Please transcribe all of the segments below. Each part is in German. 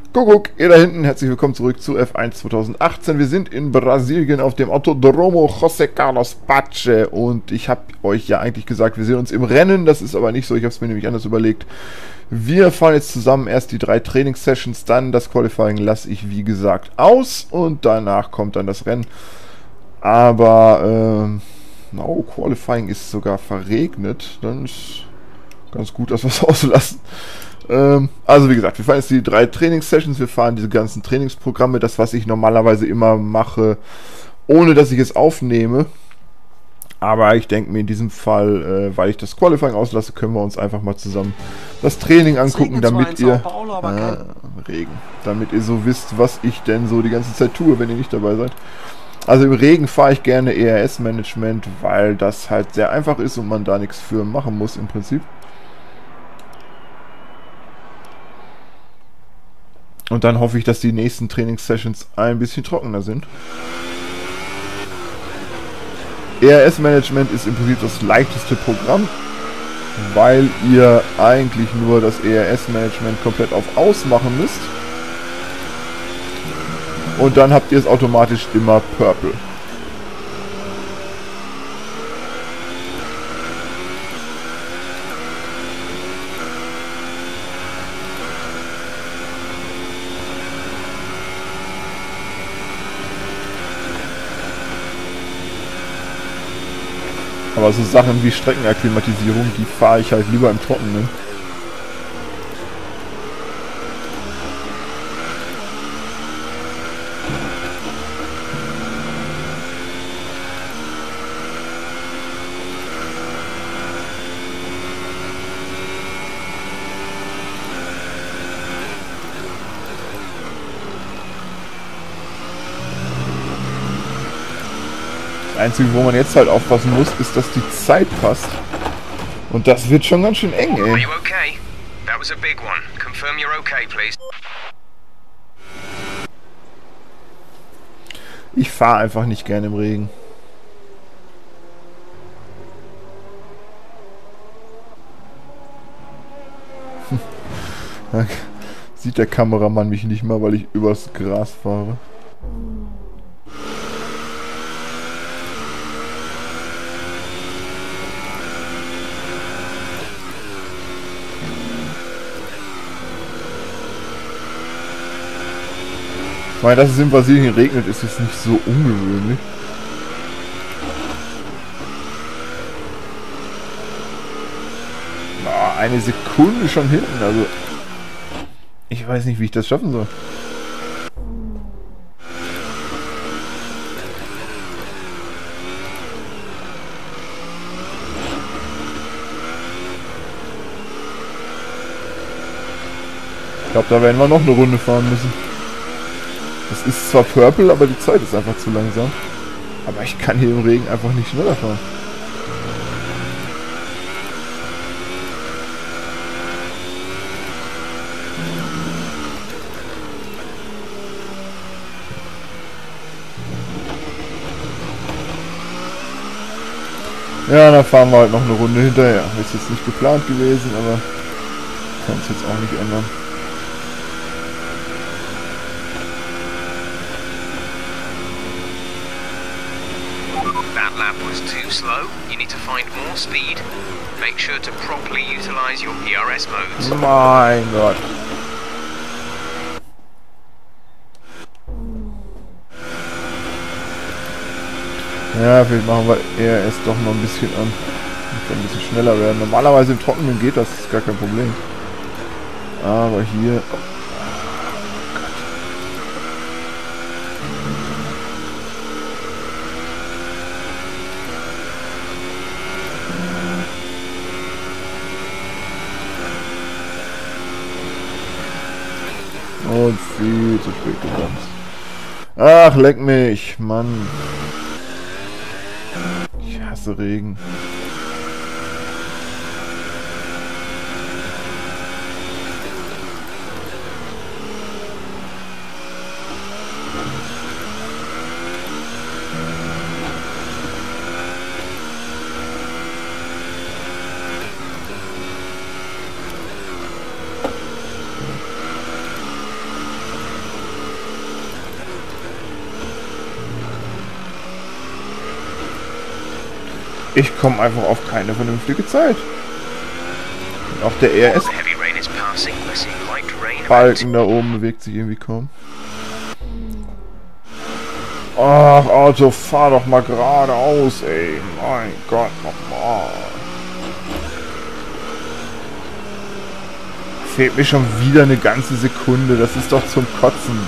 Kuckuck, ihr da hinten, herzlich willkommen zurück zu F1 2018. Wir sind in Brasilien auf dem Autodromo José Carlos Pache und ich habe euch ja eigentlich gesagt, wir sehen uns im Rennen, das ist aber nicht so, ich habe es mir nämlich anders überlegt. Wir fahren jetzt zusammen erst die 3 Trainingssessions, dann das Qualifying lasse ich wie gesagt aus und danach kommt dann das Rennen. Aber, Qualifying ist sogar verregnet, dann ist ganz gut, dass wir es auslassen. Also wie gesagt, wir fahren jetzt die 3 Trainingssessions, wir fahren diese ganzen Trainingsprogramme, das was ich normalerweise immer mache, ohne dass ich es aufnehme. Aber ich denke mir in diesem Fall, weil ich das Qualifying auslasse, können wir uns einfach mal zusammen das Training angucken, damit ihr damit ihr so wisst, was ich denn so die ganze Zeit tue, wenn ihr nicht dabei seid. Also im Regen fahre ich gerne ERS-Management, weil das halt sehr einfach ist und man da nichts für machen muss im Prinzip. Und dann hoffe ich, dass die nächsten Trainingssessions ein bisschen trockener sind. ERS-Management ist im Prinzip das leichteste Programm, weil ihr eigentlich nur das ERS-Management komplett auf Aus machen müsst. Und dann habt ihr es automatisch immer Purple. Aber so Sachen wie Streckenakklimatisierung, die fahre ich halt lieber im Trockenen. Das Einzige, wo man jetzt halt aufpassen muss, ist, dass die Zeit passt. Und das wird schon ganz schön eng, ey. Ich fahre einfach nicht gerne im Regen. Da sieht der Kameramann mich nicht mal, weil ich übers Gras fahre. Ich meine, dass es in Brasilien regnet, ist jetzt nicht so ungewöhnlich. Oh, eine Sekunde schon hinten, also... Ich weiß nicht, wie ich das schaffen soll. Ich glaube, da werden wir noch eine Runde fahren müssen. Es ist zwar Purple, aber die Zeit ist einfach zu langsam. Aber ich kann hier im Regen einfach nicht schneller fahren. Ja, dann fahren wir halt noch eine Runde hinterher. Ist jetzt nicht geplant gewesen, aber kann es jetzt auch nicht ändern. Too slow, you need to find more speed. Make sure to properly utilize your PRS modes. Mein Gott. Ja, vielleicht machen wir ERS doch mal ein bisschen an. Ein bisschen schneller werden. Normalerweise im Trockenen geht das, ist gar kein Problem. Aber hier... Und viel zu spät gebremst. Ach, leck mich, Mann. Ich hasse Regen. Ich komme einfach auf keine vernünftige Zeit. Und auch der RS-Balken da oben bewegt sich irgendwie kaum. Ach, Auto, fahr doch mal geradeaus, ey. Mein Gott, nochmal. Fehlt mir schon wieder eine ganze Sekunde. Das ist doch zum Kotzen.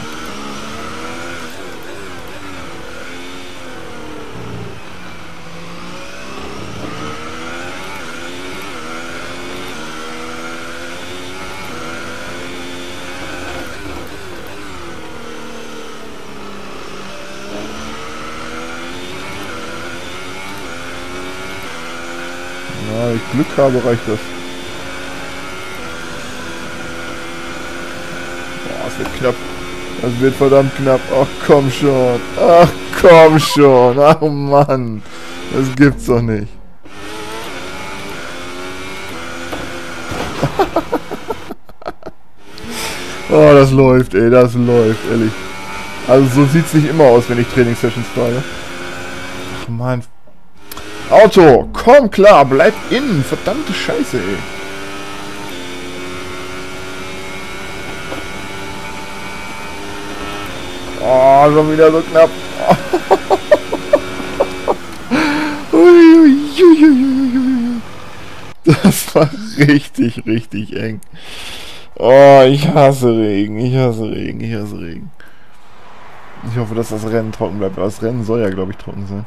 Wenn ich Glück habe, reicht das. Boah, es wird knapp. Das wird verdammt knapp. Ach komm schon. Ach komm schon. Ach Mann. Das gibt's doch nicht. Oh, das läuft, ey. Das läuft, ehrlich. Also so sieht's nicht immer aus, wenn ich Trainingssessions fahre. Ach Mann. Auto, komm klar, bleib innen. Verdammte Scheiße, ey. Oh, schon wieder so knapp. Das war richtig, richtig eng. Oh, ich hasse Regen, ich hasse Regen, ich hasse Regen. Ich hoffe, dass das Rennen trocken bleibt. Aber das Rennen soll ja, glaube ich, trocken sein.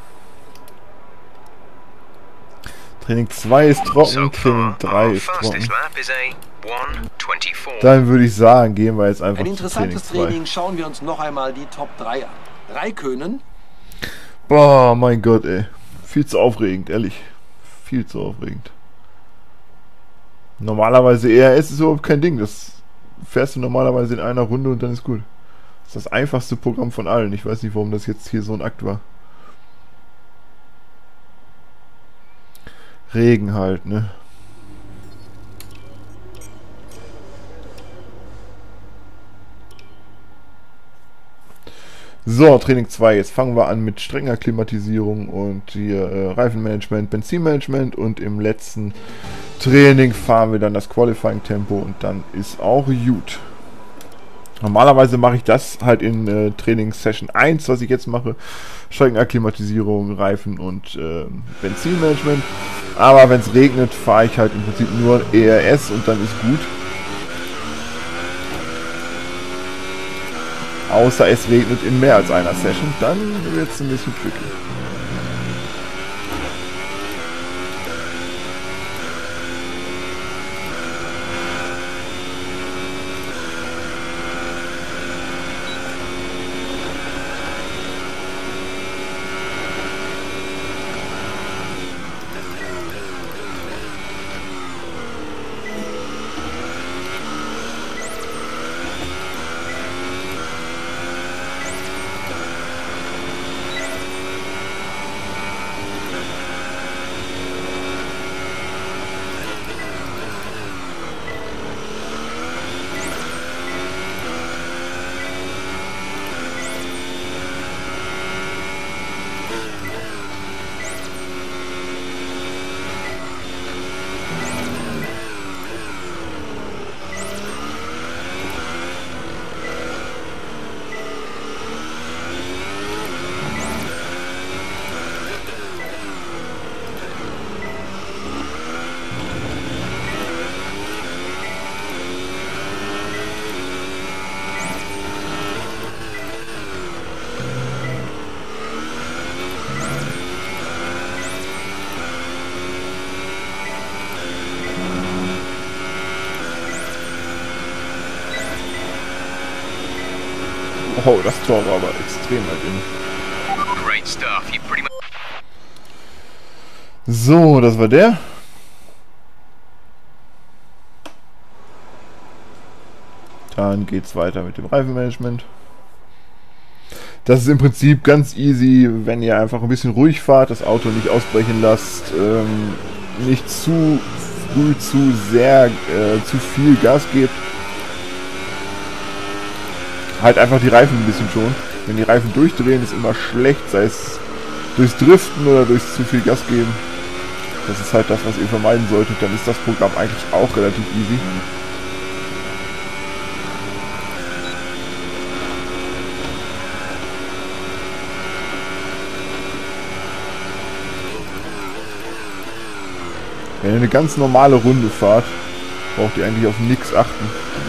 Training 2 ist trocken, Training 3 ist trocken. Dann würde ich sagen, gehen wir jetzt einfach zu Training 2. Training. Schauen wir uns noch einmal die Top 3 an. Raikönen. Boah, mein Gott, ey. Viel zu aufregend, ehrlich. Viel zu aufregend. Normalerweise ERS ist überhaupt kein Ding. Das fährst du normalerweise in einer Runde und dann ist gut. Das ist das einfachste Programm von allen. Ich weiß nicht, warum das jetzt hier so ein Akt war. Regen halt, ne? So, Training 2. Jetzt fangen wir an mit strenger Klimatisierung und hier Reifenmanagement, Benzinmanagement und im letzten Training fahren wir dann das Qualifying-Tempo und dann ist auch gut. Normalerweise mache ich das halt in Training Session 1, was ich jetzt mache. Streckenakklimatisierung, Reifen und Benzinmanagement. Aber wenn es regnet, fahre ich halt im Prinzip nur ERS und dann ist gut. Außer es regnet in mehr als einer Session, dann wird es ein bisschen tricky. Oh, das Tor war aber extrem weit innen. So, das war der. Dann geht's weiter mit dem Reifenmanagement. Das ist im Prinzip ganz easy, wenn ihr einfach ein bisschen ruhig fahrt, das Auto nicht ausbrechen lasst, nicht zu früh zu viel Gas gebt. Halt einfach die Reifen ein bisschen schon. Wenn die Reifen durchdrehen, ist immer schlecht, sei es durchs Driften oder durch zu viel Gas geben. Das ist halt das, was ihr vermeiden solltet. Dann ist das Programm eigentlich auch relativ easy. Wenn ihr eine ganz normale Runde fahrt, braucht ihr eigentlich auf nichts achten.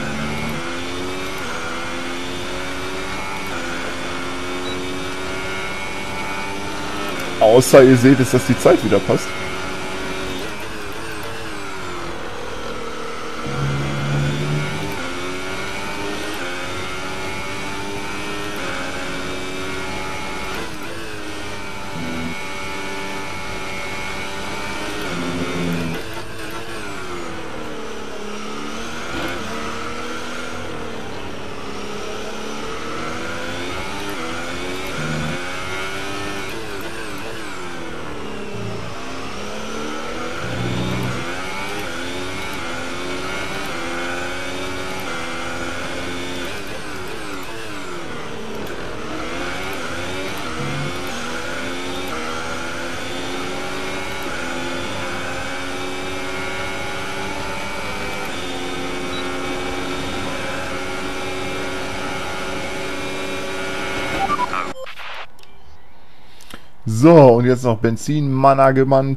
Außer ihr seht es, dass die Zeit wieder passt. So, und jetzt noch Benzinmanagement.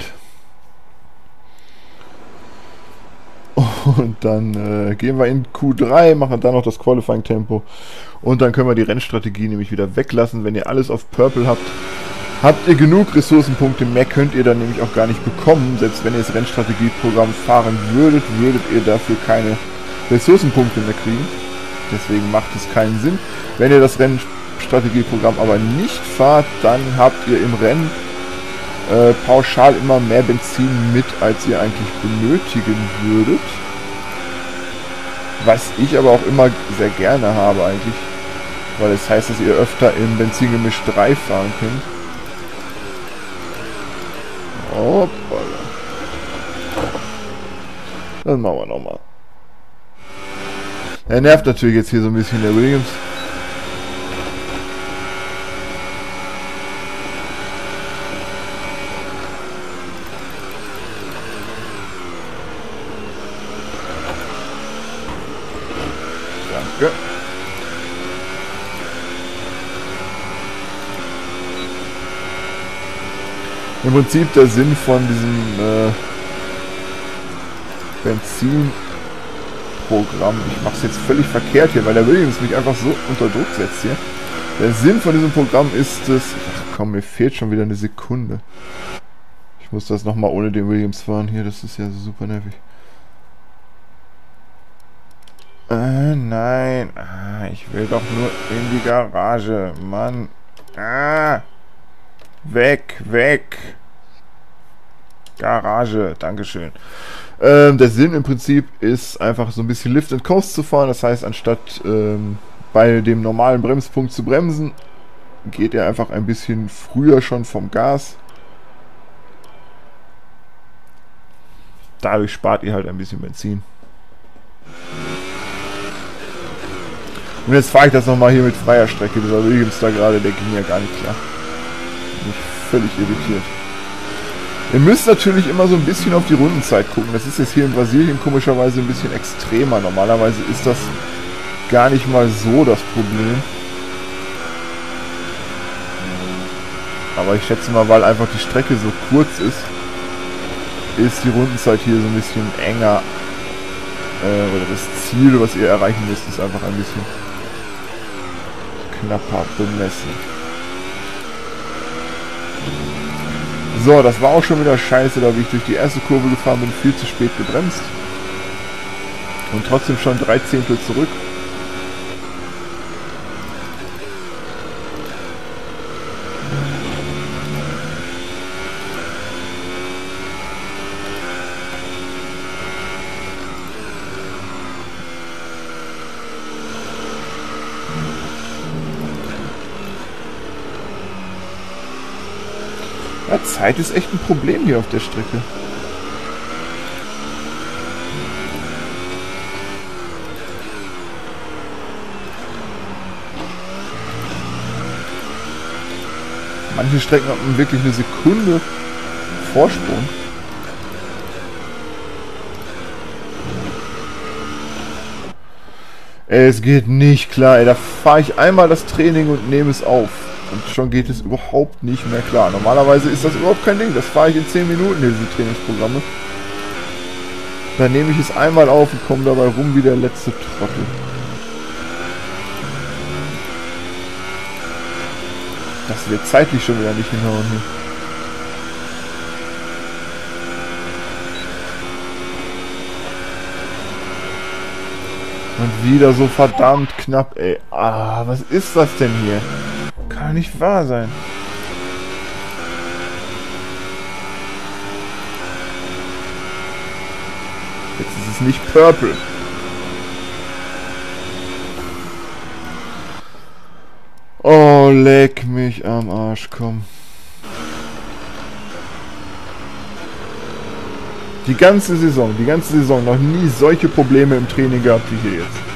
Und dann gehen wir in Q3, machen dann noch das Qualifying-Tempo. Und dann können wir die Rennstrategie nämlich wieder weglassen. Wenn ihr alles auf Purple habt, habt ihr genug Ressourcenpunkte. Mehr könnt ihr dann nämlich auch gar nicht bekommen. Selbst wenn ihr das Rennstrategieprogramm fahren würdet, würdet ihr dafür keine Ressourcenpunkte mehr kriegen. Deswegen macht es keinen Sinn. Wenn ihr das Rennstrategieprogramm aber nicht fahrt, dann habt ihr im Rennen pauschal immer mehr Benzin mit, als ihr eigentlich benötigen würdet. Was ich aber auch immer sehr gerne habe eigentlich, weil es heißt, dass ihr öfter im Benzingemisch 3 fahren könnt. Hoppala. Das machen wir nochmal. Er nervt natürlich jetzt hier so ein bisschen der Williams. Danke. Im Prinzip der Sinn von diesem Benzinprogramm, ich mache es jetzt völlig verkehrt hier, weil der Williams mich einfach so unter Druck setzt hier. Der Sinn von diesem Programm ist es, ach komm, mir fehlt schon wieder eine Sekunde. Ich muss das nochmal ohne den Williams fahren hier, das ist ja super nervig. Nein, ich will doch nur in die Garage, Mann. Weg, weg. Garage, dankeschön. Der Sinn im Prinzip ist einfach so ein bisschen Lift and Coast zu fahren. Das heißt, anstatt bei dem normalen Bremspunkt zu bremsen, geht ihr einfach ein bisschen früher schon vom Gas. Dadurch spart ihr halt ein bisschen Benzin. Und jetzt fahre ich das nochmal hier mit freier Strecke. Dieser Williams da gerade, der ging ja gar nicht klar. Bin ich völlig irritiert. Ihr müsst natürlich immer so ein bisschen auf die Rundenzeit gucken. Das ist jetzt hier in Brasilien komischerweise ein bisschen extremer. Normalerweise ist das gar nicht mal so das Problem. Aber ich schätze mal, weil einfach die Strecke so kurz ist, ist die Rundenzeit hier so ein bisschen enger. Oder das Ziel, was ihr erreichen müsst, ist einfach ein bisschen knapper bemessen. So, das war auch schon wieder scheiße, da wie ich durch die erste Kurve gefahren bin, viel zu spät gebremst. Und trotzdem schon 3 Zehntel zurück. Ja, Zeit ist echt ein Problem hier auf der Strecke. Manche Strecken haben wirklich eine Sekunde Vorsprung. Es geht nicht klar, ey. Da fahre ich einmal das Training und nehme es auf. Und schon geht es überhaupt nicht mehr klar. Normalerweise ist das überhaupt kein Ding. Das fahre ich in 10 Minuten, diese Trainingsprogramme. Dann nehme ich es einmal auf und komme dabei rum wie der letzte Trottel. Das wird zeitlich schon wieder nicht hinhauen hier. Und wieder so verdammt knapp, ey. Ah, was ist das denn hier? Kann nicht wahr sein. Jetzt ist es nicht Purple. Oh, leck mich am Arsch, komm. Die ganze Saison noch nie solche Probleme im Training gehabt wie hier jetzt.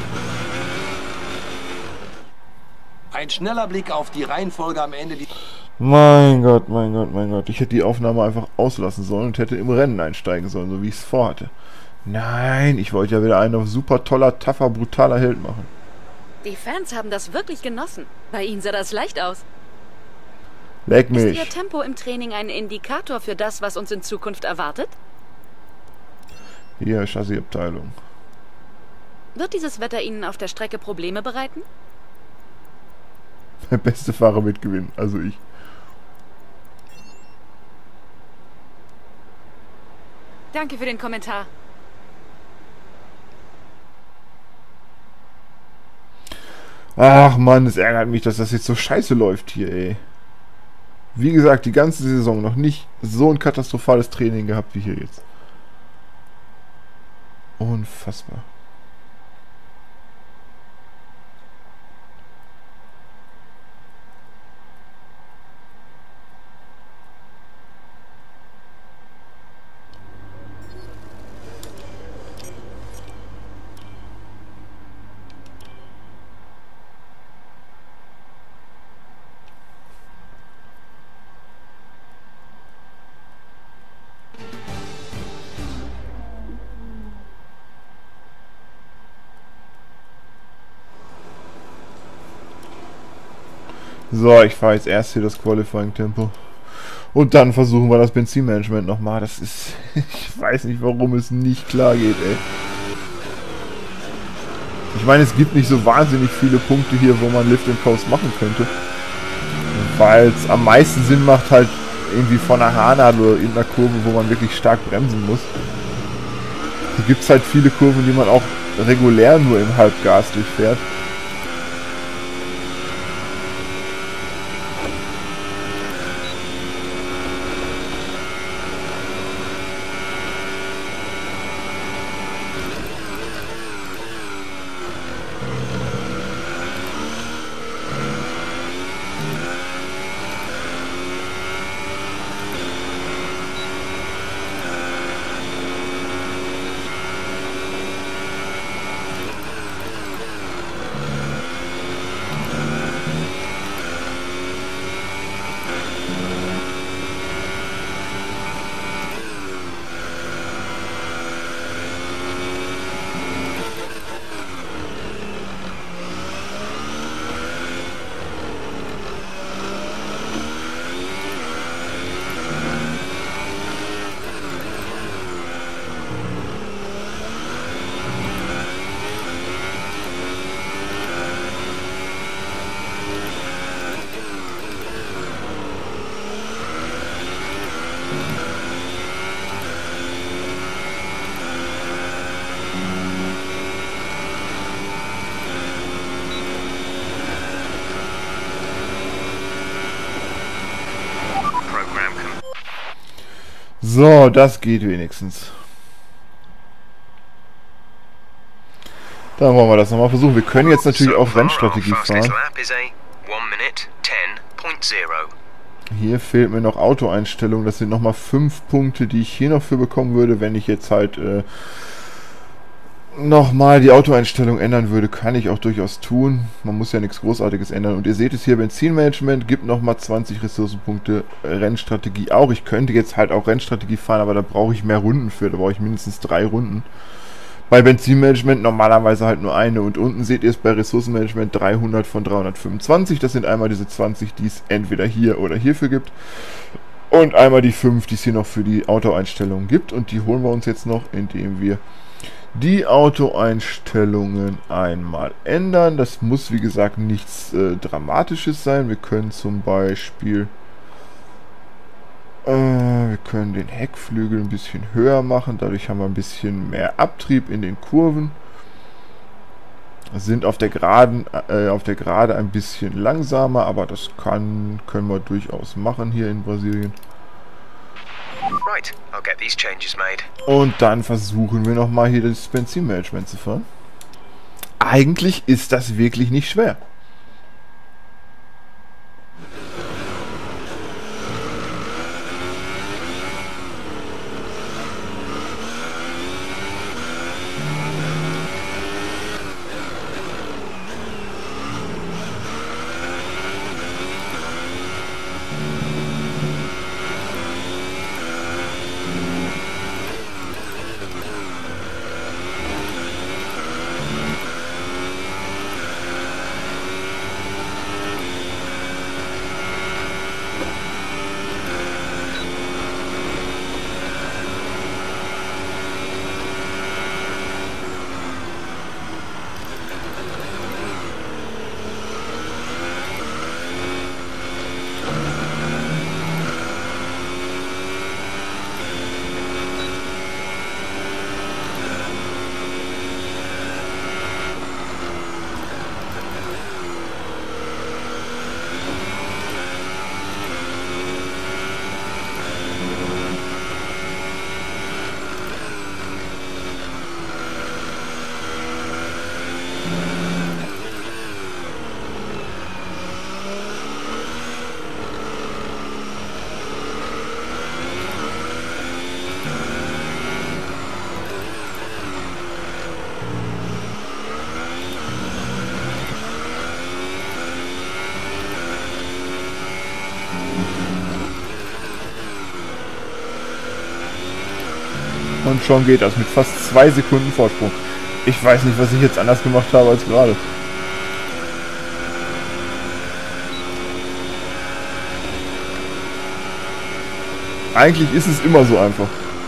Ein schneller Blick auf die Reihenfolge am Ende. Mein Gott, mein Gott, mein Gott. Ich hätte die Aufnahme einfach auslassen sollen und hätte im Rennen einsteigen sollen, so wie ich es vorhatte. Nein, ich wollte ja wieder einen auf super toller, tougher, brutaler Held machen. Die Fans haben das wirklich genossen. Bei ihnen sah das leicht aus. Leck Ist mich. Ihr Tempo im Training ein Indikator für das, was uns in Zukunft erwartet? Hier, Chassisabteilung. Wird dieses Wetter Ihnen auf der Strecke Probleme bereiten? Der beste Fahrer wird gewinnen, also ich. Danke für den Kommentar. Ach Mann, es ärgert mich, dass das jetzt so scheiße läuft hier, ey. Wie gesagt, die ganze Saison noch nicht so ein katastrophales Training gehabt wie hier jetzt. Unfassbar. So, ich fahre jetzt erst hier das Qualifying-Tempo. Und dann versuchen wir das Benzinmanagement nochmal. Das ist... Ich weiß nicht, warum es nicht klar geht, ey. Ich meine, es gibt nicht so wahnsinnig viele Punkte hier, wo man Lift and Coast machen könnte. Weil es am meisten Sinn macht, halt irgendwie von einer Haarnadel oder irgendeiner Kurve, wo man wirklich stark bremsen muss. Hier gibt es halt viele Kurven, die man auch regulär nur im Halbgas durchfährt. So, das geht wenigstens. Dann wollen wir das nochmal versuchen. Wir können jetzt natürlich auch Rennstrategie fahren. Hier fehlt mir noch Autoeinstellung. Das sind nochmal 5 Punkte, die ich hier noch für bekommen würde, wenn ich jetzt halt nochmal die Autoeinstellung ändern würde. Kann ich auch durchaus tun. Man muss ja nichts Großartiges ändern. Und ihr seht es hier, Benzinmanagement gibt nochmal 20 Ressourcenpunkte, Rennstrategie auch. Ich könnte jetzt halt auch Rennstrategie fahren, aber da brauche ich mehr Runden für. Da brauche ich mindestens 3 Runden. Bei Benzinmanagement normalerweise halt nur eine. Und unten seht ihr es bei Ressourcenmanagement 300 von 325. Das sind einmal diese 20, die es entweder hier oder hierfür gibt. Und einmal die 5, die es hier noch für die Autoeinstellungen gibt. Und die holen wir uns jetzt noch, indem wir die Autoeinstellungen einmal ändern. Das muss, wie gesagt, nichts Dramatisches sein. Wir können zum Beispiel wir können den Heckflügel ein bisschen höher machen. Dadurch haben wir ein bisschen mehr Abtrieb in den Kurven. Sind auf der Geraden ein bisschen langsamer, aber das können wir durchaus machen hier in Brasilien. Right, I'll get these changes made. Und dann versuchen wir nochmal hier das Benzinmanagement zu fahren. Eigentlich ist das wirklich nicht schwer. Und schon geht das mit fast 2 Sekunden Vorsprung. Ich weiß nicht, was ich jetzt anders gemacht habe als gerade. Eigentlich ist es immer so einfach.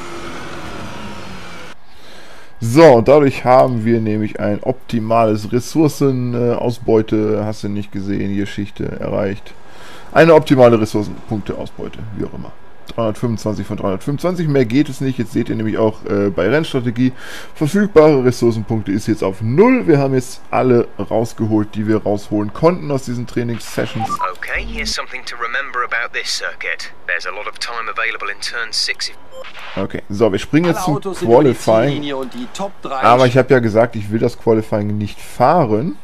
So, und dadurch haben wir nämlich ein optimales Ressourcenausbeute, hast du nicht gesehen, Geschichte erreicht. Eine optimale Ressourcenpunkteausbeute, wie auch immer. 325 von 325, mehr geht es nicht. Jetzt seht ihr nämlich auch bei Rennstrategie, verfügbare Ressourcenpunkte ist jetzt auf 0. Wir haben jetzt alle rausgeholt, die wir rausholen konnten aus diesen Trainingssessions. Okay, here's something to remember about this circuit. There's a lot of time available in turn 6. Okay, so, wir springen jetzt zum Autos sind über die Qualifying. Ziellinie und die Top 3 Aber ich habe ja gesagt, ich will das Qualifying nicht fahren.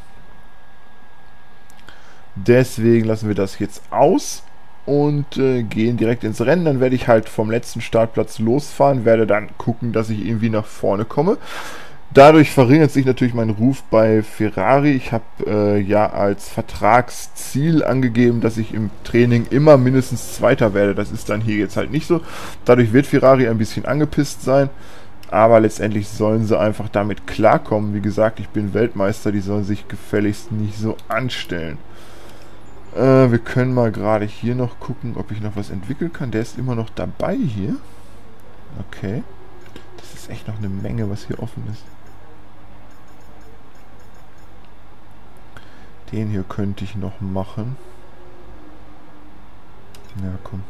Deswegen lassen wir das jetzt aus und gehen direkt ins Rennen. Dann werde ich halt vom letzten Startplatz losfahren, werde dann gucken, dass ich irgendwie nach vorne komme. Dadurch verringert sich natürlich mein Ruf bei Ferrari. Ich habe ja als Vertragsziel angegeben, dass ich im Training immer mindestens Zweiter werde. Das ist dann hier jetzt halt nicht so. Dadurch wird Ferrari ein bisschen angepisst sein. Aber letztendlich sollen sie einfach damit klarkommen. Wie gesagt, ich bin Weltmeister, die sollen sich gefälligst nicht so anstellen. Wir können mal gerade hier noch gucken, ob ich noch was entwickeln kann. Der ist immer noch dabei hier. Okay. Das ist echt noch eine Menge, was hier offen ist. Den hier könnte ich noch machen. Ja, komm.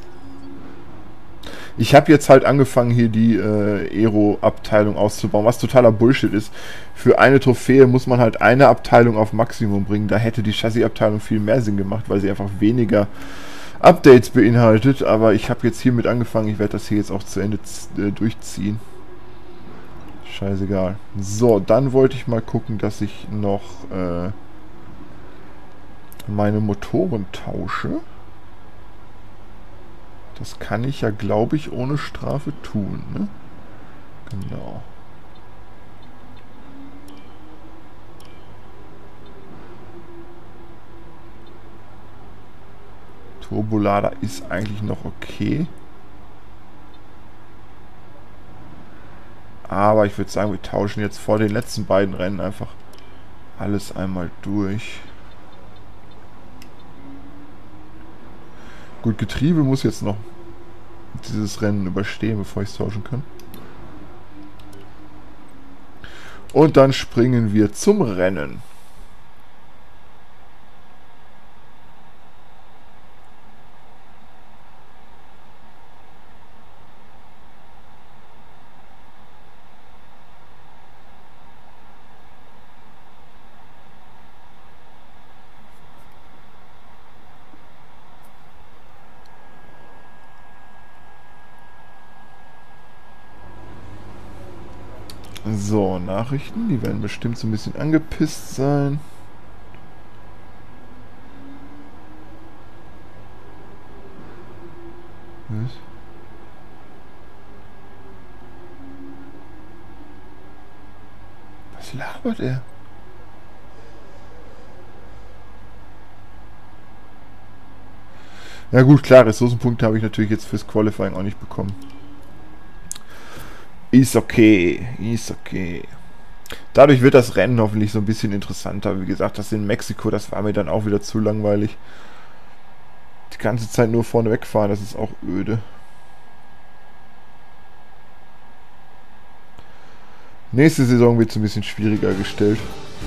Ich habe jetzt halt angefangen, hier die Aero-Abteilung auszubauen, was totaler Bullshit ist. Für eine Trophäe muss man halt eine Abteilung auf Maximum bringen. Da hätte die Chassis-Abteilung viel mehr Sinn gemacht, weil sie einfach weniger Updates beinhaltet. Aber ich habe jetzt hiermit angefangen. Ich werde das hier jetzt auch zu Ende durchziehen. Scheißegal. So, dann wollte ich mal gucken, dass ich noch meine Motoren tausche. Das kann ich ja, glaube ich, ohne Strafe tun, ne? Genau. Turbolader ist eigentlich noch okay. Aber ich würde sagen, wir tauschen jetzt vor den letzten beiden Rennen einfach alles einmal durch. Gut, Getriebe muss jetzt noch dieses Rennen überstehen, bevor ich es tauschen kann. Und dann springen wir zum Rennen. So, Nachrichten, die werden bestimmt so ein bisschen angepisst sein. Was? Was labert er? Ja gut, klar, Ressourcenpunkte habe ich natürlich jetzt fürs Qualifying auch nicht bekommen. Ist okay, ist okay. Dadurch wird das Rennen hoffentlich so ein bisschen interessanter. Wie gesagt, das in Mexiko, das war mir dann auch wieder zu langweilig. Die ganze Zeit nur vorne wegfahren, das ist auch öde. Nächste Saison wird es ein bisschen schwieriger gestellt.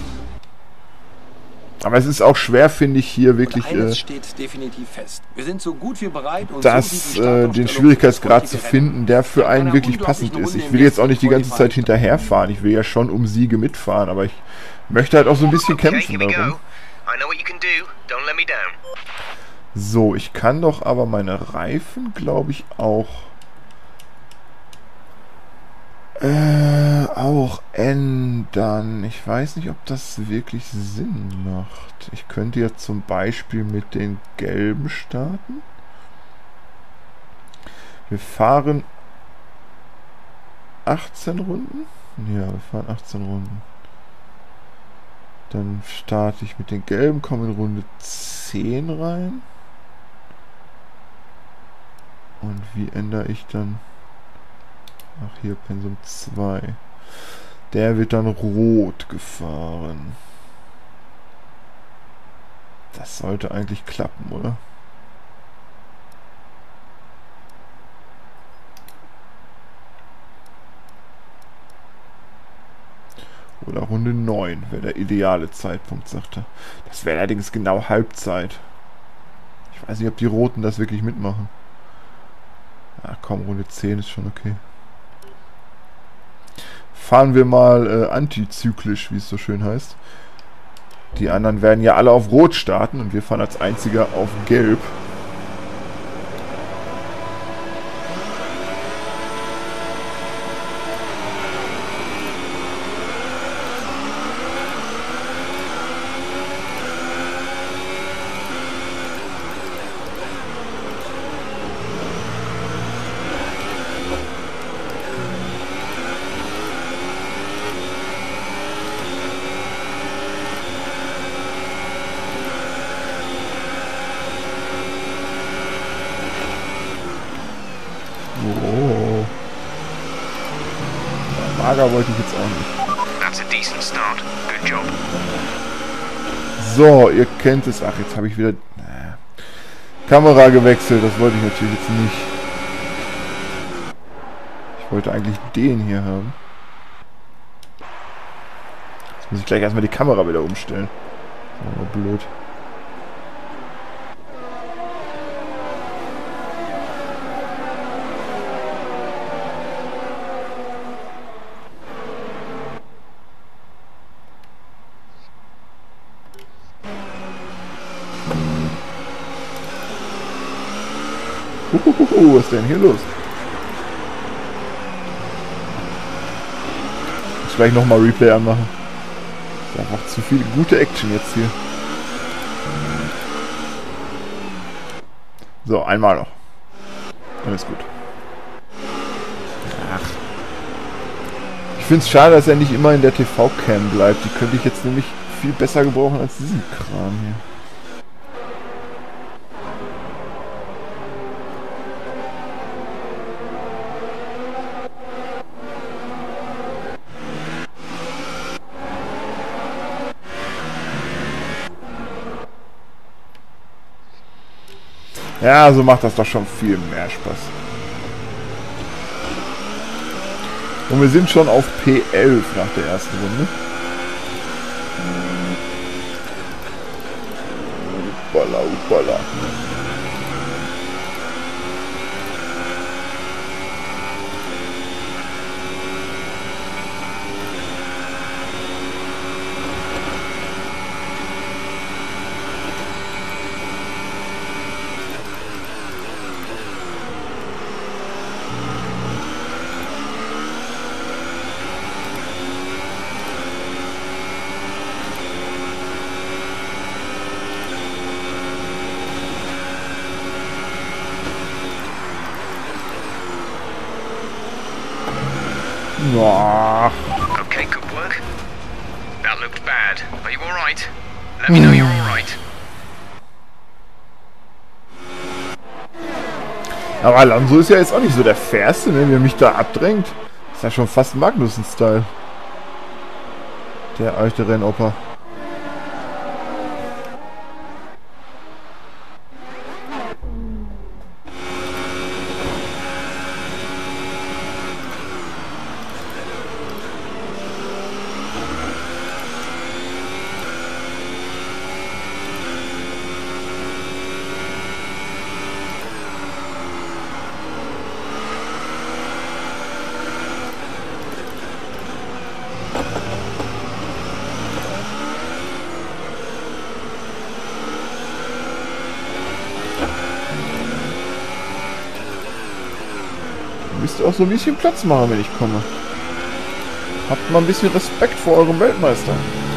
Aber es ist auch schwer, finde ich, hier wirklich eines steht definitiv fest. Wir sind so gut wie bereit und den Schwierigkeitsgrad zu finden, der für einen wirklich passend ist. Ich will jetzt auch nicht die ganze Zeit hinterherfahren. Ich will ja schon um Siege mitfahren, aber ich möchte halt auch so ein bisschen kämpfen darum. So, ich kann doch aber meine Reifen, glaube ich, auch ändern. Ich weiß nicht, ob das wirklich Sinn macht. Ich könnte jetzt zum Beispiel mit den gelben starten. Wir fahren 18 Runden. Ja, wir fahren 18 Runden. Dann starte ich mit den gelben, komme in Runde 10 rein. Und wie ändere ich dann? Ach, hier Pensum 2. Der wird dann rot gefahren. Das sollte eigentlich klappen, oder? Oder Runde 9 wäre der ideale Zeitpunkt, sagt er. Das wäre allerdings genau Halbzeit. Ich weiß nicht, ob die Roten das wirklich mitmachen. Ah, komm, Runde 10 ist schon okay. Fahren wir mal antizyklisch, wie es so schön heißt. Die anderen werden ja alle auf Rot starten und wir fahren als einziger auf Gelb. Oh. Mager wollte ich jetzt auch nicht. That's a decent start. Good job. So, ihr kennt es. Ach, jetzt habe ich wieder Kamera gewechselt. Das wollte ich natürlich jetzt nicht. Ich wollte eigentlich den hier haben. Jetzt muss ich gleich erstmal die Kamera wieder umstellen. Das ist aber blöd. Was ist denn hier los? Ich muss gleich nochmal Replay anmachen. Das ist einfach zu viel gute Action jetzt hier. So, einmal noch. Dann ist gut. Ach. Ich finde es schade, dass er nicht immer in der TV-Cam bleibt. Die könnte ich jetzt nämlich viel besser gebrauchen als diesen Kram hier. Ja, so macht das doch schon viel mehr Spaß. Und wir sind schon auf P11 nach der ersten Runde. Uppala, uppala. Ach. Okay, good work. That looked bad. Are you alright? Let me know you're alright. Aber Alonso ist ja jetzt auch nicht so der Fairste, ne? Wie er mich da abdrängt. Ist ja schon fast Magnussen-Style. Der alte Rennoper. Müsst ihr auch so ein bisschen Platz machen, wenn ich komme. Habt mal ein bisschen Respekt vor eurem Weltmeister.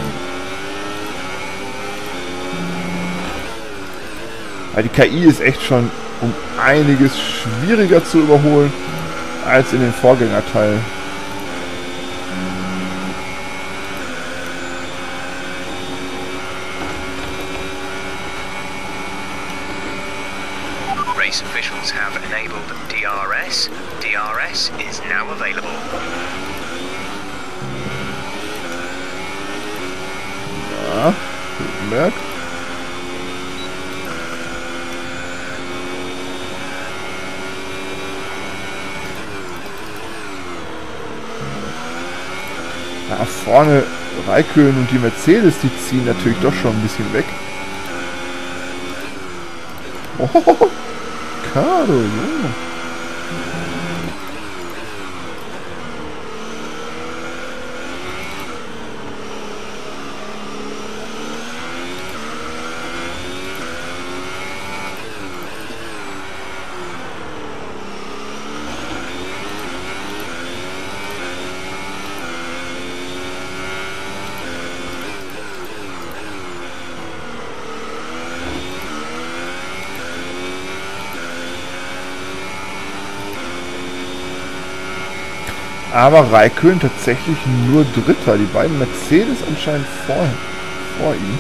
Ja, die KI ist echt schon um einiges schwieriger zu überholen als in den Vorgängerteilen. Race officials have enabled DRS. DRS is now available. Ja, Gutenberg. Ja, vorne Raikkonen und die Mercedes, die ziehen natürlich doch schon ein bisschen weg. Oh, Caro, Junge. Aber Raikkonen tatsächlich nur Dritter. Die beiden Mercedes anscheinend vor ihm.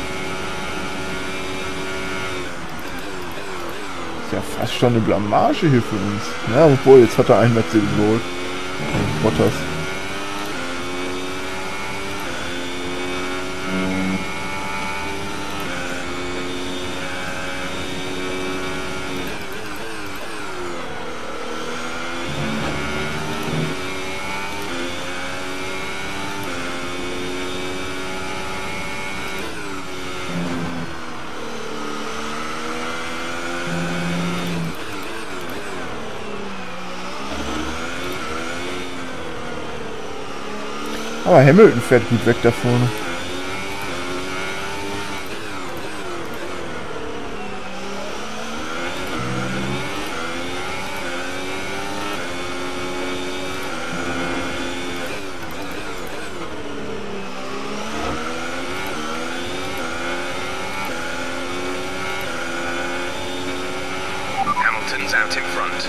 Ist ja fast schon eine Blamage hier für uns. Ja, obwohl, jetzt hat er einen Mercedes geholt. Bottas. Aber Hamilton fährt gut weg da vorne. Hamilton's out in front.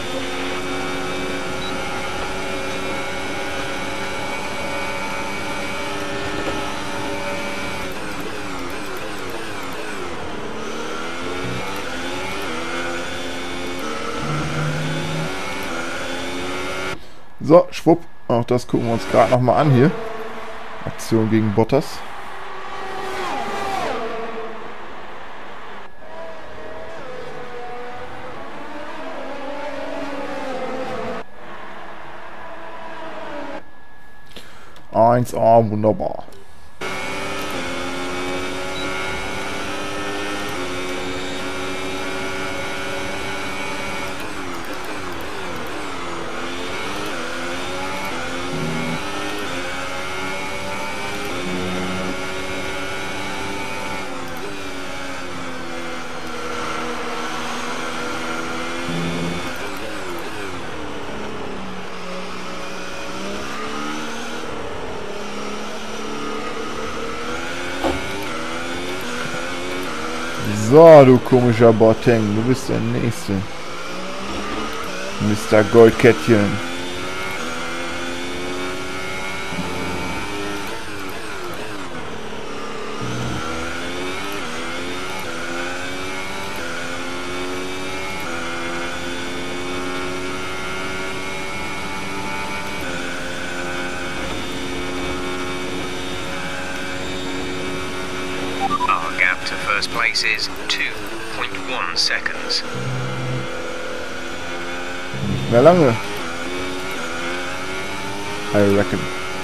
So, schwupp. Auch das gucken wir uns gerade nochmal an hier. Aktion gegen Bottas. 1A, wunderbar. So, du komischer Boateng, du bist der Nächste. Mr. Goldkettchen. Our gap to first place is 2.1 seconds. Nicht mehr lange. I reckon.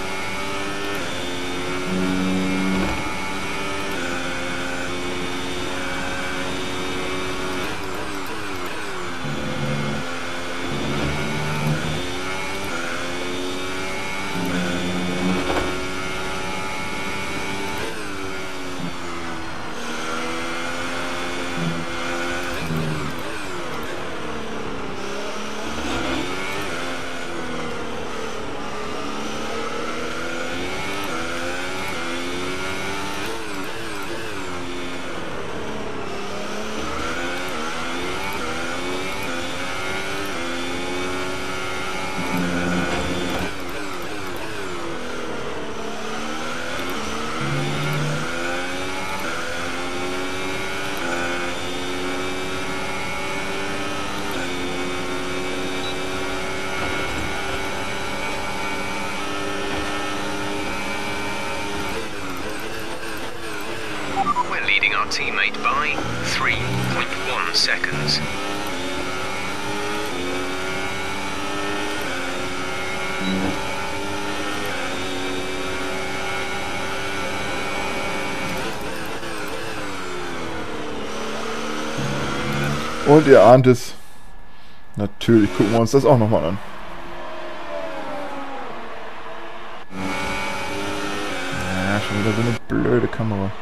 Leading our teammate by 3.1 seconds. Und ihr ahnt es. Natürlich gucken wir uns das auch nochmal an. Ja, schon wieder so eine blöde Kamera.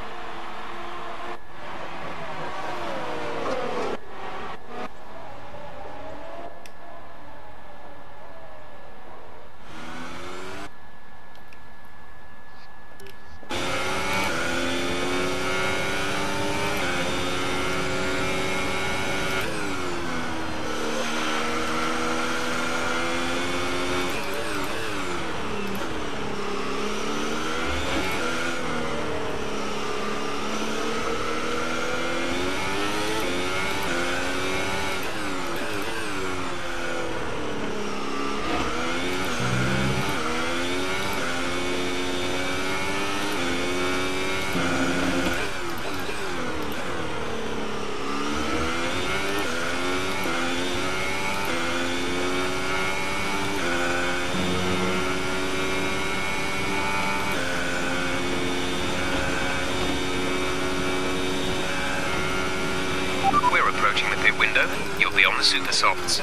Approaching the pit window, you'll be on the super softs.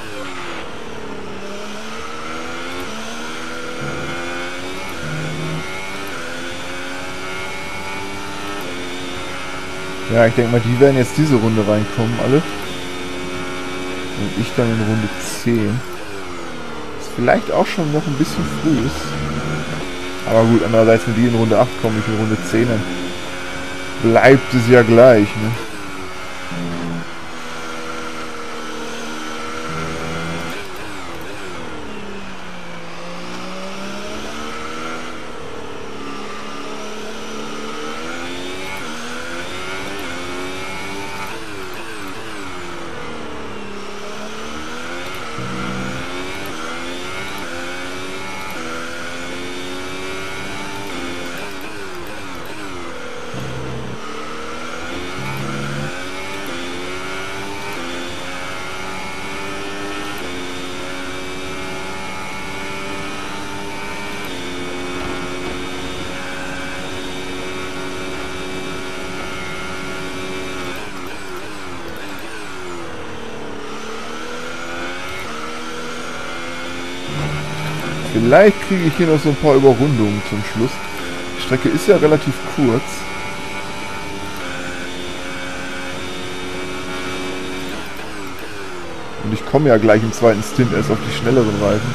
Ja, ich denke mal, die werden jetzt diese Runde reinkommen, alle. Und ich dann in Runde 10. Was vielleicht auch schon noch ein bisschen früh ist. Aber gut, andererseits, wenn die in Runde 8 kommen, ich in Runde 10, dann bleibt es ja gleich, ne? Vielleicht kriege ich hier noch so ein paar Überrundungen zum Schluss. Die Strecke ist ja relativ kurz. Und ich komme ja gleich im zweiten Stint erst auf die schnelleren Reifen.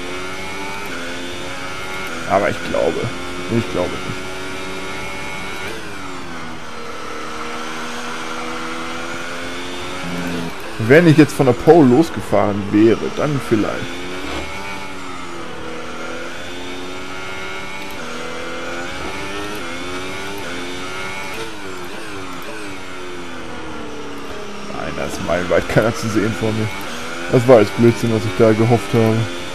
Aber ich glaube nicht. Wenn ich jetzt von der Pole losgefahren wäre, dann vielleicht. Nein, da ist meilenweit keiner zu sehen vor mir. Das war jetzt Blödsinn, was ich da gehofft habe.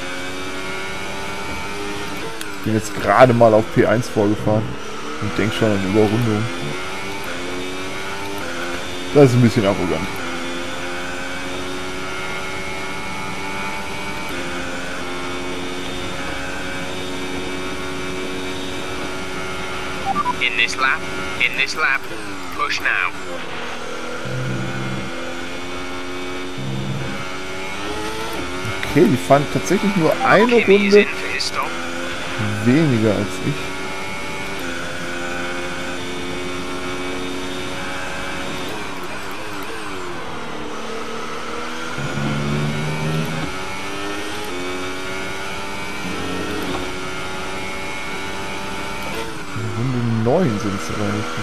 Ich bin jetzt gerade mal auf P1 vorgefahren und denke schon an Überrundung. Das ist ein bisschen arrogant. In this lap, push now. Okay, die fahren tatsächlich nur eine Kimi is Runde in for his stop. weniger als ich. Runde 9 sind es aber nicht.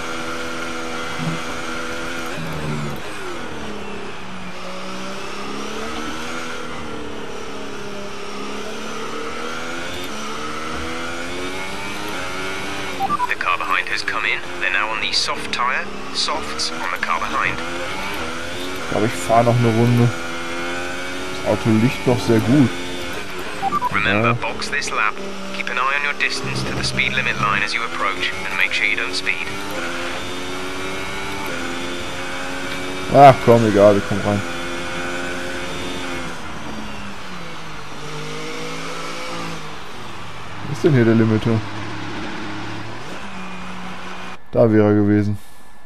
The car behind has come in. They're now on the soft tyre. Softs on the car behind. Ich glaube, ich fahre noch eine Runde. Das Auto liegt noch sehr gut. Remember, box this lap. Keep an eye on your distance to the speed limit line as you approach and make sure you don't speed. Ach komm, egal, wir kommen rein. Wo ist denn hier der Limiter? Da wäre er gewesen.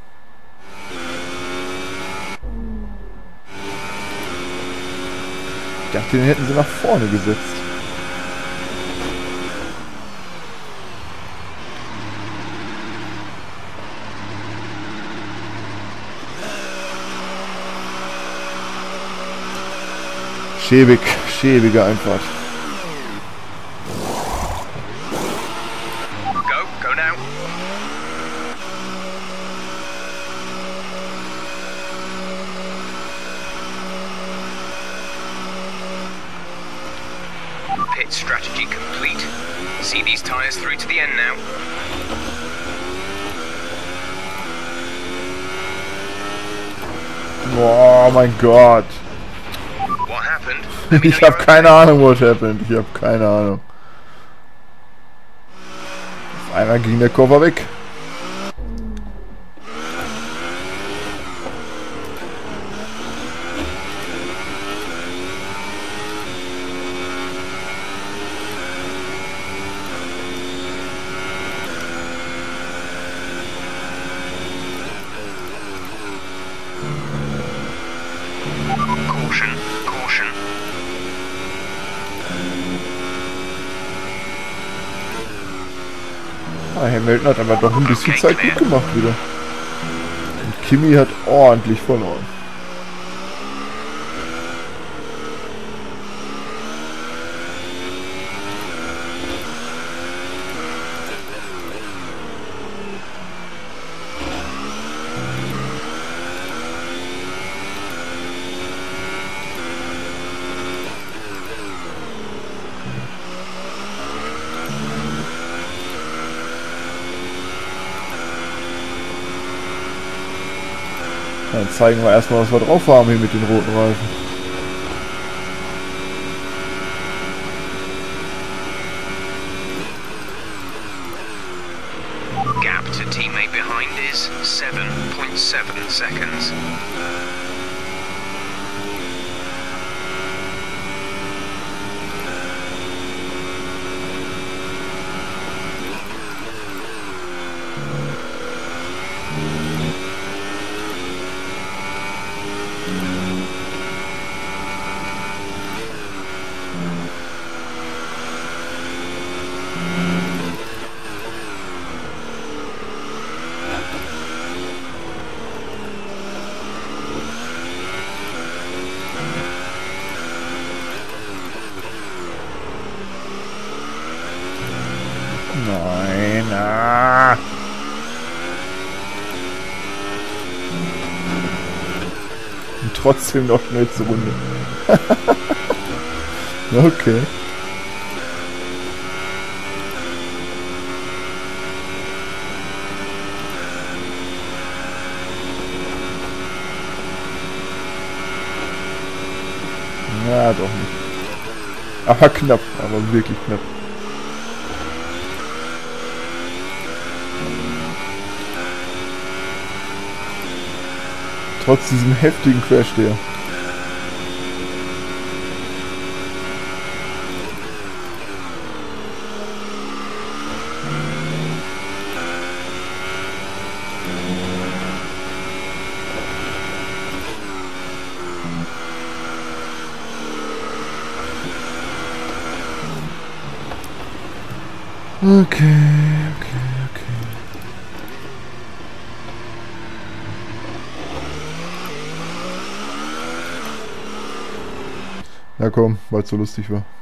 Ich dachte, den hätten sie nach vorne gesetzt. Schäbige Einfahrt. Go now. Pit strategy complete. See these tyres through to the end now. Oh mein Gott. What happened? Let me Ich know habe you're keine okay. Ahnung, what happened. Ich habe keine Ahnung. Auf einmal ging der Koffer weg. Caution, caution. Ah, Hamilton hat aber doch ein bisschen Zeit gut gemacht wieder. Und Kimi hat ordentlich verloren. Dann zeigen wir erstmal, was wir drauf haben hier mit den roten Reifen. Gap to teammate behind is 7.7 seconds. trotzdem noch schnellste Runde. Okay. Ja, doch nicht. Aber knapp, aber wirklich knapp. Trotz diesem heftigen Crash der. Okay. Ja komm, weil es so lustig war.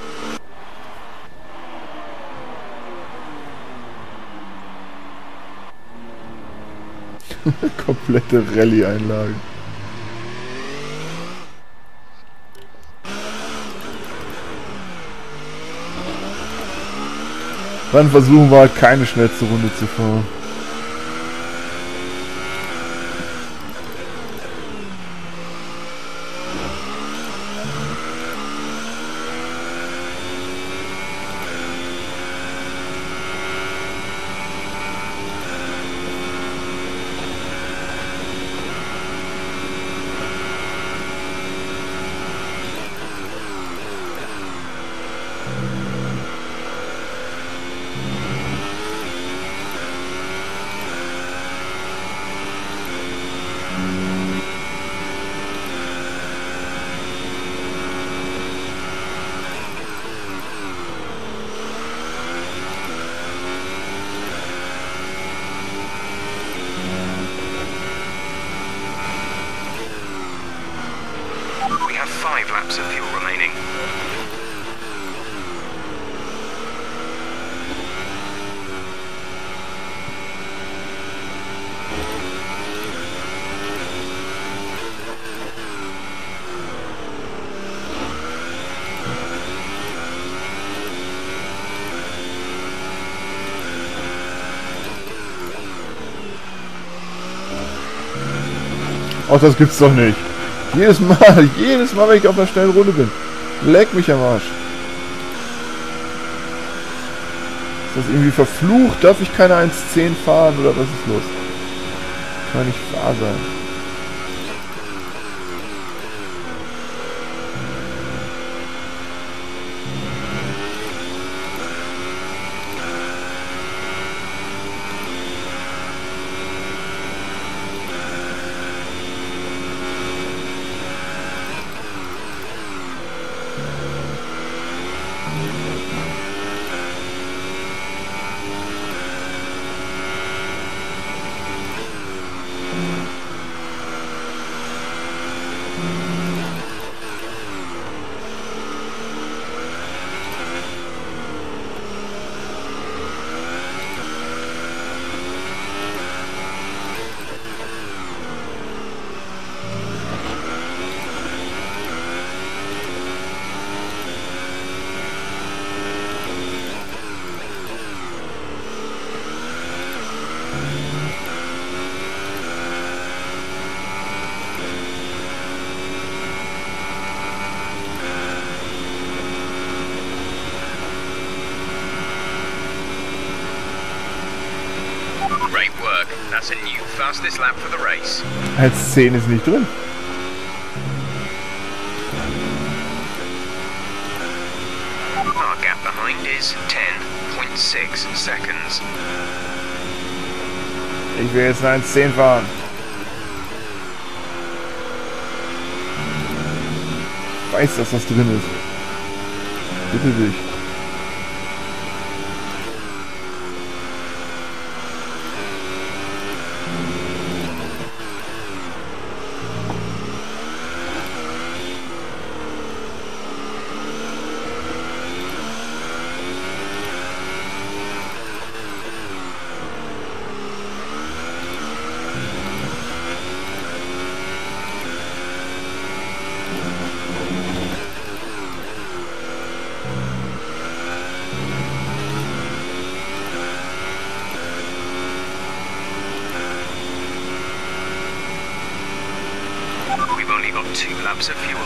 Komplette Rallye-Einlage. Dann versuchen wir halt keine schnellste Runde zu fahren. We have 5 laps of fuel remaining. Ach, das gibt's doch nicht. Jedes Mal, wenn ich auf einer schnellen Runde bin. Leck mich am Arsch. Ist das irgendwie verflucht? Darf ich keine 1.10 fahren oder was ist los? Kann nicht wahr sein. Great work. That's a new fastest lap for the race. 1.10 ist nicht drin. Our gap behind is 10.6 seconds. Ich will jetzt eine 1.10 fahren. Ich weiß, dass das drin ist. Bitte dich. only got 2 laps of fuel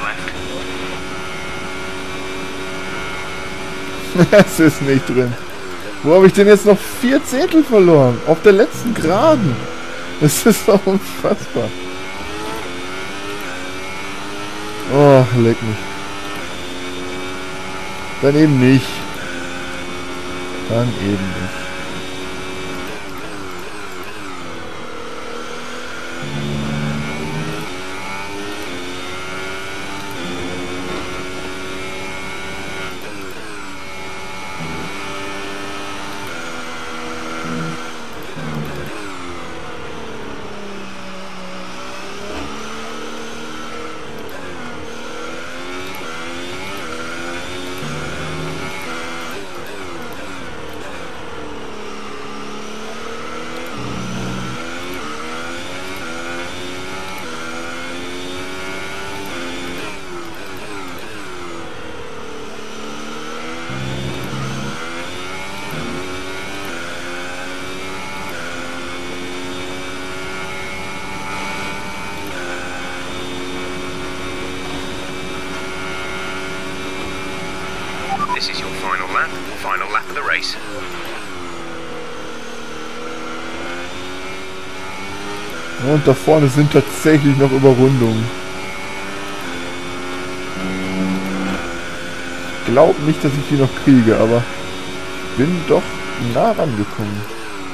left. Es ist nicht drin. Wo habe ich denn jetzt noch 4 Zehntel verloren? Auf der letzten Geraden. Das ist doch unfassbar. Oh, leck mich. Dann eben nicht. Dann eben nicht. This is your final lap of the race. Ja, und da vorne sind tatsächlich noch Überrundungen. Glaub nicht, dass ich die noch kriege, aber bin doch nah rangekommen.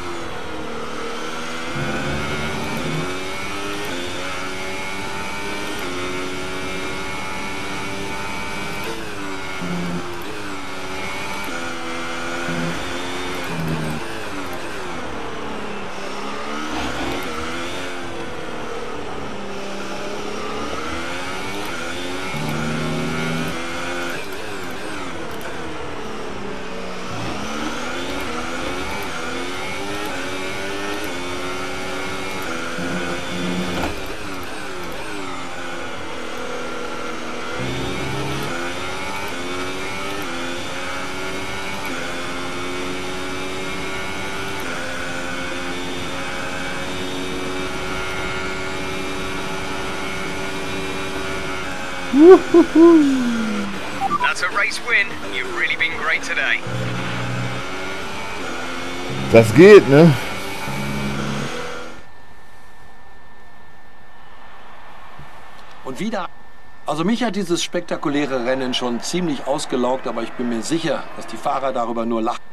That's a race win. You've really been great today. Das geht, ne? Und wieder. Also mich hat dieses spektakuläre Rennen schon ziemlich ausgelaugt, aber ich bin mir sicher, dass die Fahrer darüber nur lachen.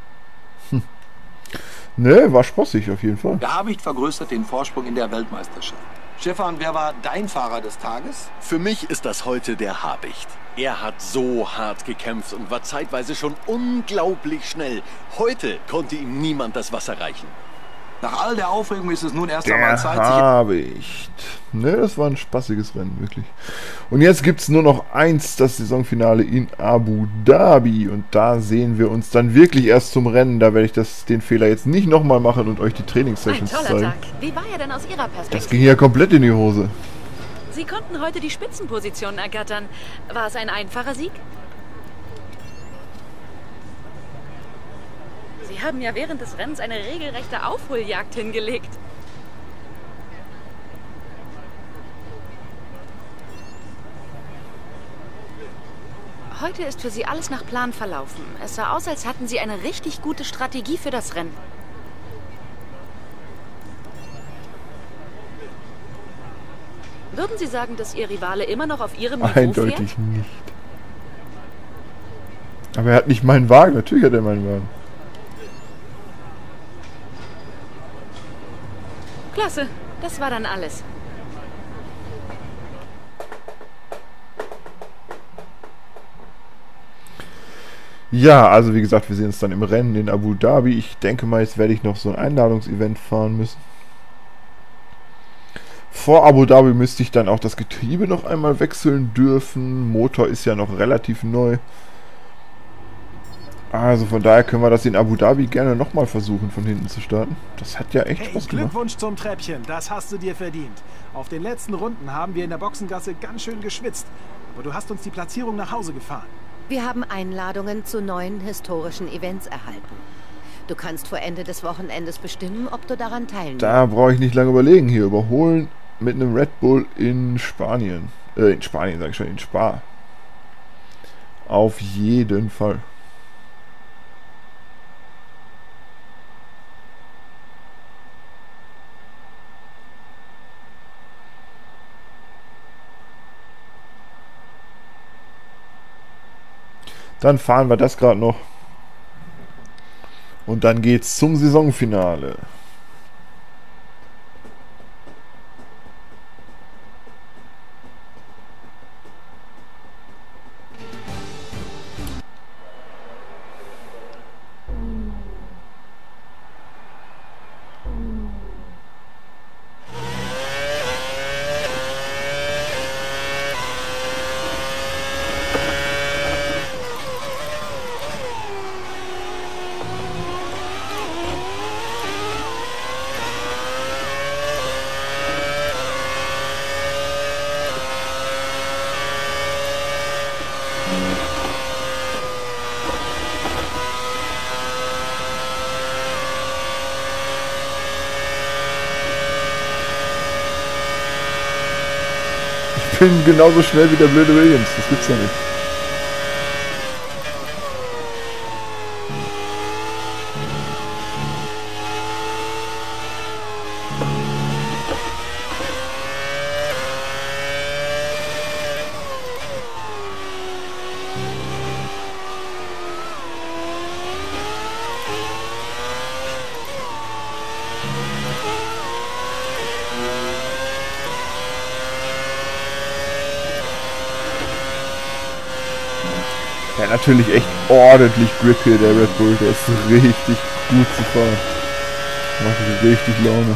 Ne, war spaßig auf jeden Fall. Der Habicht vergrößert den Vorsprung in der Weltmeisterschaft. Stefan, wer war dein Fahrer des Tages? Für mich ist das heute der Habicht. Er hat so hart gekämpft und war zeitweise schon unglaublich schnell. Heute konnte ihm niemand das Wasser reichen. Nach all der Aufregung ist es nun erst einmal Der Zeit, sich... Habicht. Ne, das war ein spaßiges Rennen, wirklich. Und jetzt gibt es nur noch eins, das Saisonfinale in Abu Dhabi. Und da sehen wir uns dann wirklich erst zum Rennen. Da werde ich den Fehler jetzt nicht nochmal machen und euch die Ein Trainingssessions toller zeigen. Tag. Wie war er denn aus Ihrer Perspektive? Das ging ja komplett in die Hose. Sie konnten heute die Spitzenpositionen ergattern. War es ein einfacher Sieg? Sie haben ja während des Rennens eine regelrechte Aufholjagd hingelegt. Heute ist für Sie alles nach Plan verlaufen. Es sah aus, als hatten Sie eine richtig gute Strategie für das Rennen. Würden Sie sagen, dass Ihr Rivale immer noch auf Ihrem Niveau Eindeutig fährt? nicht. Aber er hat nicht meinen Wagen. Natürlich hat er meinen Wagen. Klasse, das war dann alles. Ja, also wie gesagt, wir sehen uns dann im Rennen in Abu Dhabi. Ich denke mal, jetzt werde ich noch so ein Einladungsevent fahren müssen. Vor Abu Dhabi müsste ich dann auch das Getriebe noch einmal wechseln dürfen. Motor ist ja noch relativ neu. Also von daher können wir das in Abu Dhabi gerne nochmal versuchen, von hinten zu starten. Das hat ja echt Spaß gemacht. Glückwunsch zum Treppchen, das hast du dir verdient. Auf den letzten Runden haben wir in der Boxengasse ganz schön geschwitzt. Aber du hast uns die Platzierung nach Hause gefahren. Wir haben Einladungen zu neuen historischen Events erhalten. Du kannst vor Ende des Wochenendes bestimmen, ob du daran teilnimmst. Da brauche ich nicht lange überlegen. Hier überholen mit einem Red Bull in Spanien. In Spanien, sage ich schon, in Spa. Auf jeden Fall. Dann fahren wir das gerade noch. Und dann geht's zum Saisonfinale. Ich bin genauso schnell wie der blöde Williams. Das gibt's ja nicht. Ja, natürlich echt ordentlich Grip hier, der Red Bull. Der ist richtig gut zu fahren. Macht richtig Laune.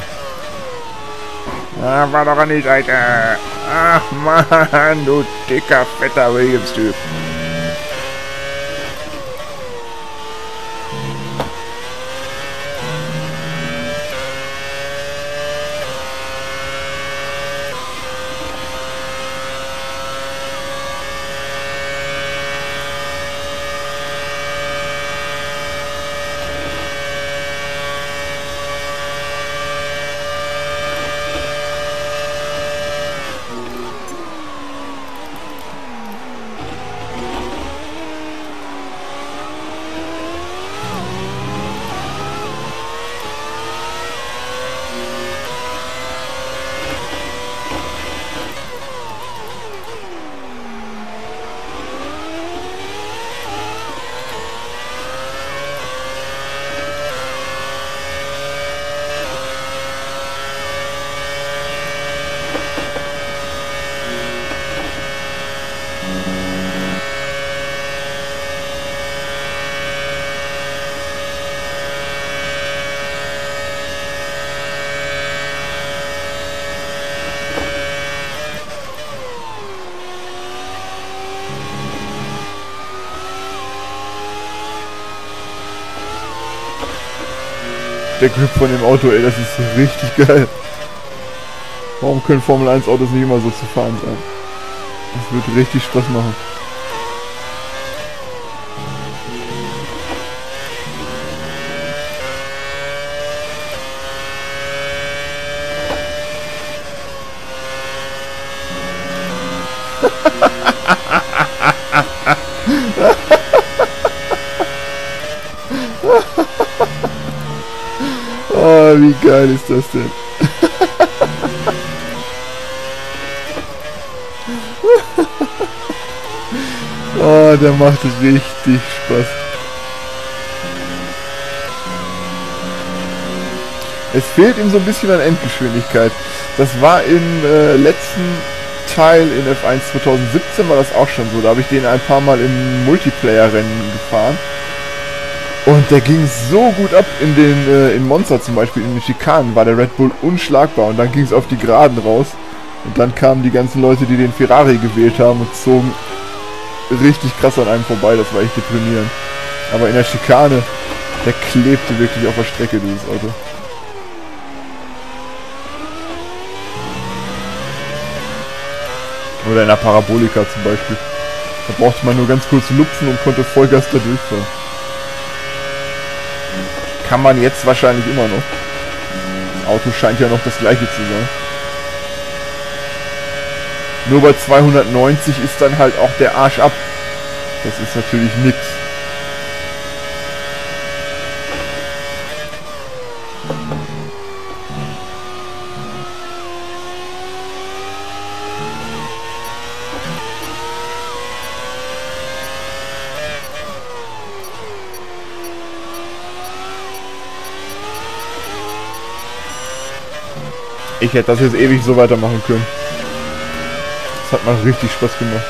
Ah, war doch an die Seite. Ach man, du dicker, fetter Williams-Typ. Der Grip von dem Auto, ey, das ist richtig geil. Warum können Formel 1 Autos nicht immer so zu fahren sein? Das wird richtig Spaß machen. Oh, wie geil ist das denn? Oh, der macht richtig Spaß. Es fehlt ihm so ein bisschen an Endgeschwindigkeit. Das war im letzten Teil in F1 2017 war das auch schon so. Da habe ich den ein paar Mal im Multiplayer-Rennen gefahren. Und der ging so gut ab in den in Monza zum Beispiel, in den Schikanen war der Red Bull unschlagbar und dann ging es auf die Geraden raus und dann kamen die ganzen Leute, die den Ferrari gewählt haben und zogen richtig krass an einem vorbei, das war echt deprimierend. Aber in der Schikane, der klebte wirklich auf der Strecke, dieses Auto. Oder in der Parabolika zum Beispiel. Da brauchte man nur ganz kurz lupfen und konnte Vollgas da durchfahren. Kann man jetzt wahrscheinlich immer noch. Das Auto scheint ja noch das gleiche zu sein. Nur bei 290 ist dann halt auch der Arsch ab. Das ist natürlich nix. Ich hätte das jetzt ewig so weitermachen können. Das hat mal richtig Spaß gemacht.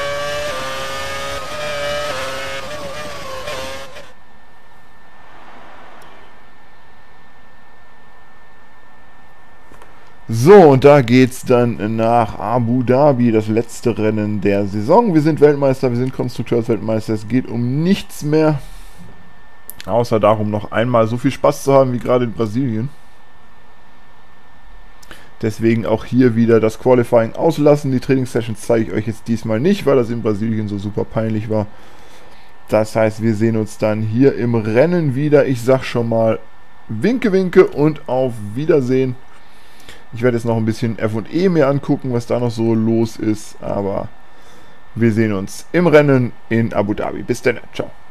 So, und da geht's dann nach Abu Dhabi, das letzte Rennen der Saison. Wir sind Weltmeister, wir sind Konstrukteursweltmeister. Es geht um nichts mehr, außer darum, noch einmal so viel Spaß zu haben wie gerade in Brasilien. Deswegen auch hier wieder das Qualifying auslassen. Die Trainingssessions zeige ich euch jetzt diesmal nicht, weil das in Brasilien so super peinlich war. Das heißt, wir sehen uns dann hier im Rennen wieder. Ich sag schon mal Winke, Winke und auf Wiedersehen. Ich werde jetzt noch ein bisschen F&E mir angucken, was da noch so los ist. Aber wir sehen uns im Rennen in Abu Dhabi. Bis dann. Ciao.